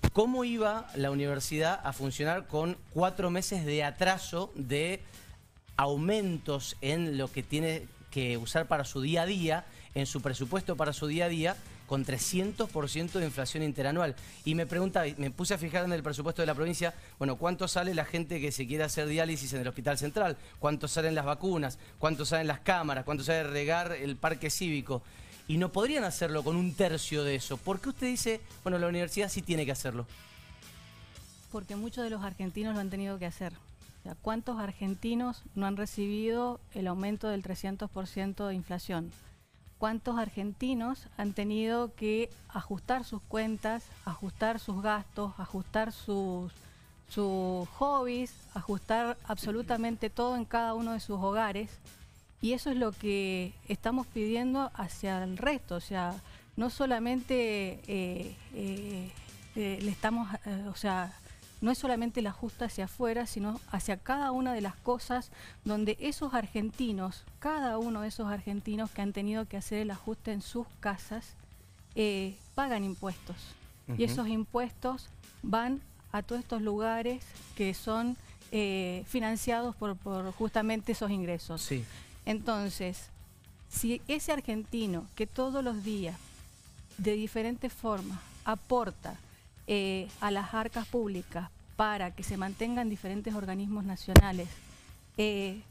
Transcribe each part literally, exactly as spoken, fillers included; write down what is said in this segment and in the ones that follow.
¿Cómo iba la universidad a funcionar con cuatro meses de atraso de aumentos en lo que tiene que usar para su día a día, en su presupuesto para su día a día, con trescientos por ciento de inflación interanual? Y me preguntaba, me puse a fijar en el presupuesto de la provincia, bueno, ¿cuánto sale la gente que se quiere hacer diálisis en el Hospital Central? ¿Cuánto salen las vacunas? ¿Cuánto salen las cámaras? ¿Cuánto sale regar el parque cívico? Y no podrían hacerlo con un tercio de eso. ¿Por qué usted dice, bueno, la universidad sí tiene que hacerlo? Porque muchos de los argentinos lo han tenido que hacer. O sea, ¿cuántos argentinos no han recibido el aumento del trescientos por ciento de inflación? ¿Cuántos argentinos han tenido que ajustar sus cuentas, ajustar sus gastos, ajustar sus, sus hobbies, ajustar absolutamente todo en cada uno de sus hogares? Y eso es lo que estamos pidiendo hacia el resto. O sea, no solamente eh, eh, eh, le estamos, eh, o sea, no es solamente el ajuste hacia afuera, sino hacia cada una de las cosas donde esos argentinos, cada uno de esos argentinos que han tenido que hacer el ajuste en sus casas, eh, pagan impuestos. Uh-huh. Y esos impuestos van a todos estos lugares que son eh, financiados por, por justamente esos ingresos. Sí. Entonces, si ese argentino que todos los días, de diferentes formas, aporta Eh, a las arcas públicas para que se mantengan diferentes organismos nacionales, eh,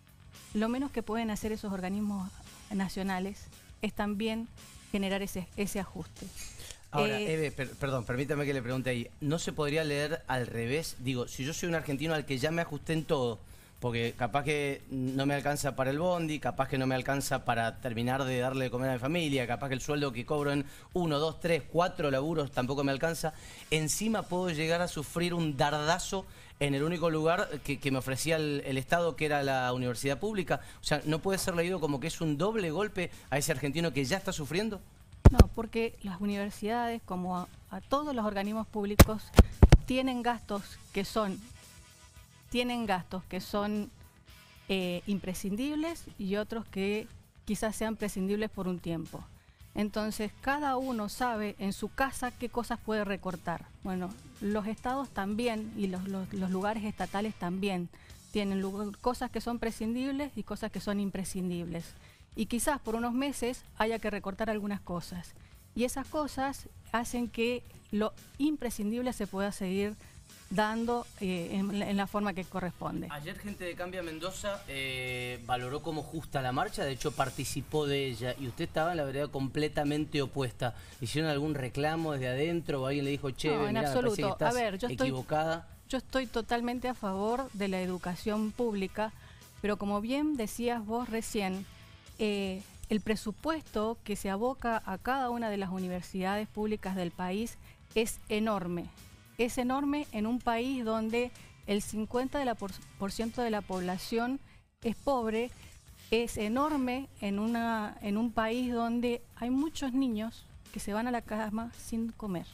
lo menos que pueden hacer esos organismos nacionales es también generar ese, ese ajuste. Ahora, eh, Eve, per, perdón, permítame que le pregunte ahí, ¿no se podría leer al revés? Digo, si yo soy un argentino al que ya me ajusté en todo, porque capaz que no me alcanza para el bondi, capaz que no me alcanza para terminar de darle de comer a mi familia, capaz que el sueldo que cobro en uno, dos, tres, cuatro laburos tampoco me alcanza, encima puedo llegar a sufrir un dardazo en el único lugar que, que me ofrecía el, el Estado, que era la universidad pública. O sea, ¿no puede ser leído como que es un doble golpe a ese argentino que ya está sufriendo? No, porque las universidades, como a, a todos los organismos públicos, tienen gastos que son... tienen gastos que son eh, imprescindibles y otros que quizás sean prescindibles por un tiempo. Entonces, cada uno sabe en su casa qué cosas puede recortar. Bueno, los estados también y los, los, los lugares estatales también tienen cosas que son prescindibles y cosas que son imprescindibles. Y quizás por unos meses haya que recortar algunas cosas. Y esas cosas hacen que lo imprescindible se pueda seguir dando eh, en, en la forma que corresponde. Ayer gente de Cambia Mendoza eh, valoró como justa la marcha, de hecho participó de ella, y usted estaba en la vereda completamente opuesta. ¿Hicieron algún reclamo desde adentro o alguien le dijo, che, no, en mirá, absoluto. me parece que estás a ver, yo equivocada? Estoy, yo estoy totalmente a favor de la educación pública, pero como bien decías vos recién, eh, el presupuesto que se aboca a cada una de las universidades públicas del país es enorme. Es enorme en un país donde el cincuenta por ciento de la población es pobre, es enorme en, una, en un país donde hay muchos niños que se van a la cama sin comer.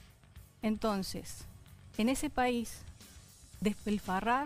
Entonces, en ese país, despilfarrar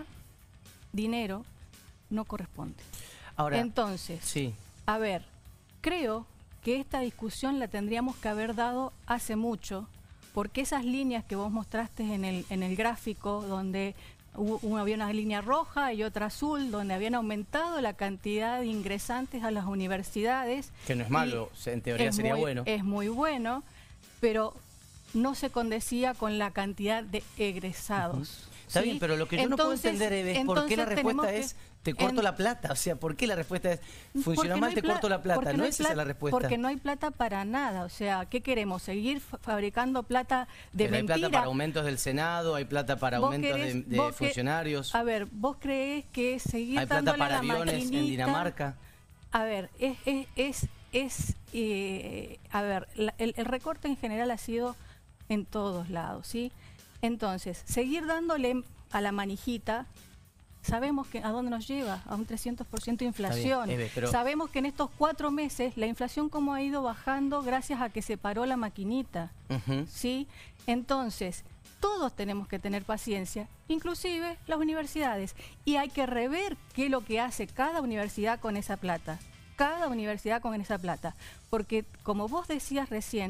dinero no corresponde. Ahora, Entonces, sí. a ver, creo que esta discusión la tendríamos que haber dado hace mucho, porque esas líneas que vos mostraste en el, en el gráfico, donde hubo, había una línea roja y otra azul, donde habían aumentado la cantidad de ingresantes a las universidades. Que no es malo, en teoría sería muy, bueno. Es muy bueno, pero no se condecía con la cantidad de egresados. Uh-huh. Está ¿sí? bien, pero lo que yo entonces, no puedo entender, Eve, es por qué la respuesta que, es te corto en, la plata. O sea, ¿por qué la respuesta es funciona mal, no te corto la plata? No, no es esa la respuesta. Porque no hay plata para nada. O sea, ¿qué queremos? ¿Seguir fabricando plata de pero mentira? Hay plata para aumentos del Senado, hay plata para aumentos querés, de, de funcionarios. Que, a ver, ¿vos creés que seguir hay plata para la aviones maquinita, en Dinamarca? A ver, es, es, es, es eh, a ver, la, el, el recorte en general ha sido en todos lados, ¿sí? Entonces, seguir dándole a la manijita, sabemos que a dónde nos lleva, a un trescientos por ciento de inflación. Bien, Eve, pero... Sabemos que en estos cuatro meses la inflación como ha ido bajando gracias a que se paró la maquinita, uh-huh. ¿sí? Entonces, todos tenemos que tener paciencia, inclusive las universidades, y hay que rever qué es lo que hace cada universidad con esa plata, cada universidad con esa plata, porque como vos decías recién,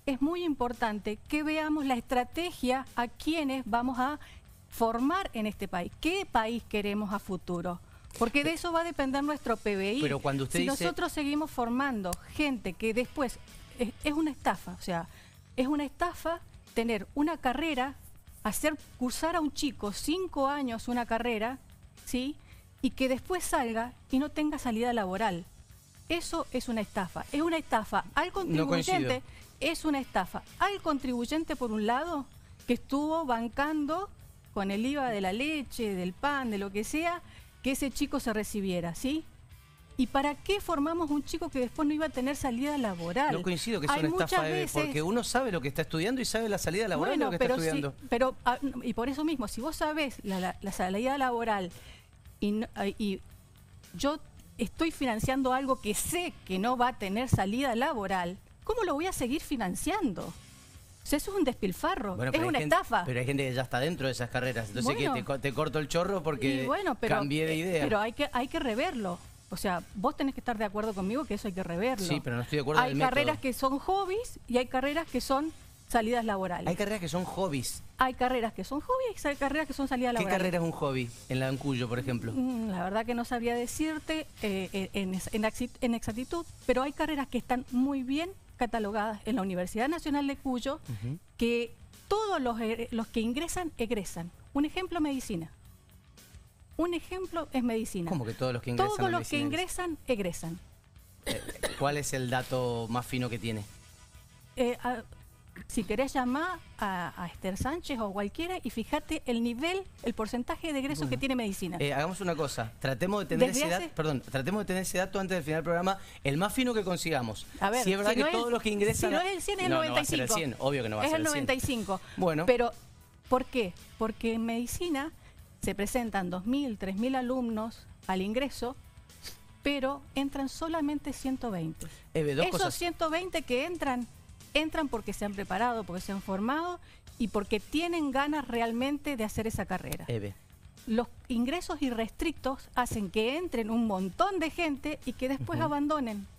es muy importante que veamos la estrategia a quienes vamos a formar en este país. ¿Qué país queremos a futuro? Porque de eso va a depender nuestro P B I. Pero cuando usted si dice... nosotros seguimos formando gente que después... Es, es una estafa, o sea, es una estafa tener una carrera, hacer cursar a un chico cinco años una carrera, ¿sí? Y que después salga y no tenga salida laboral. Eso es una estafa. Es una estafa al contribuyente, No es una estafa al contribuyente por un lado, que estuvo bancando con el I V A de la leche, del pan, de lo que sea, que ese chico se recibiera, ¿sí? ¿Y para qué formamos un chico que después no iba a tener salida laboral? No coincido que es Hay una estafa, muchas Eve, veces... porque uno sabe lo que está estudiando y sabe la salida laboral Bueno, de lo que pero está estudiando. Sí, pero, ah, y por eso mismo, si vos sabés la, la, la salida laboral y, no- y yo estoy financiando algo que sé que no va a tener salida laboral, ¿cómo lo voy a seguir financiando? O sea, eso es un despilfarro, Bueno, es pero hay una gente- estafa. Pero hay gente que ya está dentro de esas carreras. Entonces, Bueno. que te, co- te corto el chorro porque Y bueno, pero, cambié de eh, idea. Pero hay que, hay que reverlo. O sea, vos tenés que estar de acuerdo conmigo que eso hay que reverlo. Sí, pero no estoy de acuerdo Hay del carreras método. que son hobbies y hay carreras que son salidas laborales. Hay carreras que son hobbies. Hay carreras que son hobbies y hay carreras que son salidas ¿Qué laborales. carrera es un hobby en la Ancuyo, por ejemplo? Mm, La verdad que no sabría decirte eh, eh, en, ex- en exi- en exactitud, pero hay carreras que están muy bien catalogadas en la Universidad Nacional de Cuyo, Ujú. que todos los, eh, los que ingresan, egresan. Un ejemplo, medicina. Un ejemplo es medicina. ¿Cómo que todos los que ingresan Todos a los que medicina ingresan, egresan. Eh, ¿Cuál es el dato más fino que tiene? Eh, a- si querés llamar a, a Esther Sánchez o cualquiera y fíjate el nivel, el porcentaje de egresos que tiene medicina. Eh, hagamos una cosa, tratemos de tener Desde ese hace- dato, perdón, tratemos de tener ese dato antes del final del programa, el más fino que consigamos. A ver, si es verdad si que no es- todos los que ingresan... Si no a- es el cien, es el No, no noventa y va a ser cinco. el cien, obvio que no va a es ser el el cien. noventa y cinco. Bueno. Pero, ¿por qué? Porque en medicina se presentan dos mil, tres mil alumnos al ingreso, pero entran solamente ciento veinte. Eve, dos Esos cosas. ciento veinte que entran, entran porque se han preparado, porque se han formado y porque tienen ganas realmente de hacer esa carrera. Eve, Los ingresos irrestrictos hacen que entren un montón de gente y que después Ujú. abandonen.